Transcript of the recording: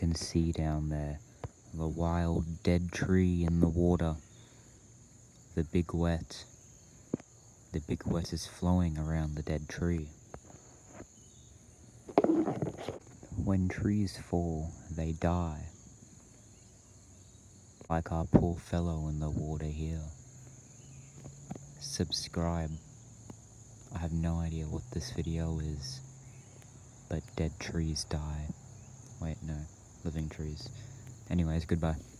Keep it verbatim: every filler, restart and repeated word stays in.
can see down there. The wild dead tree in the water. The big wet. The big wet is flowing around the dead tree. When trees fall, they die. Like our poor fellow in the water here. Subscribe. I have no idea what this video is, but dead trees die. Wait, no, living trees. Anyways, goodbye.